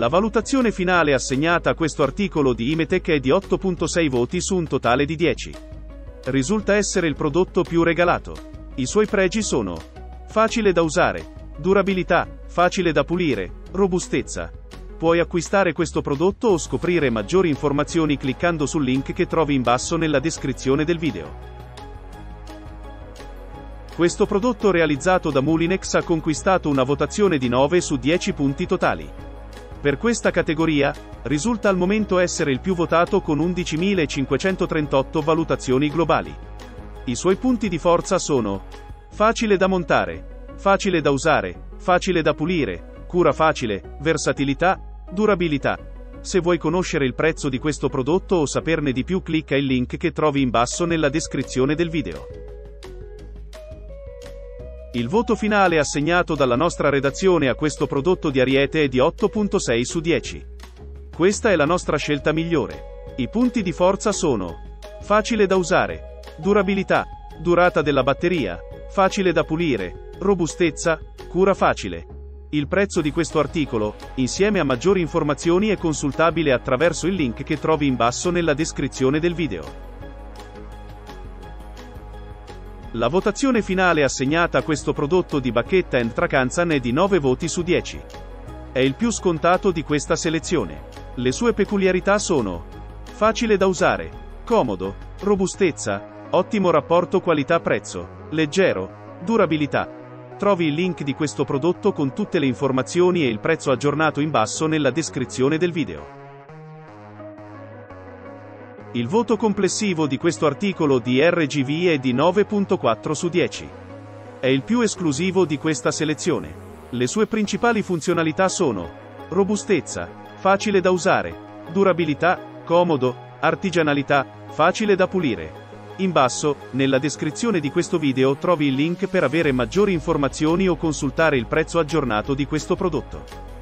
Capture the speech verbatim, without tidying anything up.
La valutazione finale assegnata a questo articolo di Imetech è di otto virgola sei voti su un totale di dieci. Risulta essere il prodotto più regalato. I suoi pregi sono: facile da usare, durabilità, facile da pulire, robustezza. Puoi acquistare questo prodotto o scoprire maggiori informazioni cliccando sul link che trovi in basso nella descrizione del video. Questo prodotto realizzato da Moulinex ha conquistato una votazione di nove su dieci punti totali. Per questa categoria, risulta al momento essere il più votato con undicimilacinquecentotrentotto valutazioni globali. I suoi punti di forza sono: facile da montare, facile da usare, facile da pulire, cura facile, versatilità, durabilità. Se vuoi conoscere il prezzo di questo prodotto o saperne di più, clicca il link che trovi in basso nella descrizione del video. Il voto finale assegnato dalla nostra redazione a questo prodotto di Ariete è di otto virgola sei su dieci. Questa è la nostra scelta migliore. I punti di forza sono: facile da usare, durabilità, durata della batteria, facile da pulire, robustezza, cura facile. Il prezzo di questo articolo, insieme a maggiori informazioni, è consultabile attraverso il link che trovi in basso nella descrizione del video. La votazione finale assegnata a questo prodotto di Bacchetta and Trakansan è di nove voti su dieci. È il più scontato di questa selezione. Le sue peculiarità sono: facile da usare, comodo, robustezza, ottimo rapporto qualità-prezzo, leggero, durabilità. Trovi il link di questo prodotto con tutte le informazioni e il prezzo aggiornato in basso nella descrizione del video. Il voto complessivo di questo articolo di R G V è di nove virgola quattro su dieci. È il più esclusivo di questa selezione. Le sue principali funzionalità sono: robustezza, facile da usare, durabilità, comodo, artigianalità, facile da pulire. In basso, nella descrizione di questo video, trovi il link per avere maggiori informazioni o consultare il prezzo aggiornato di questo prodotto.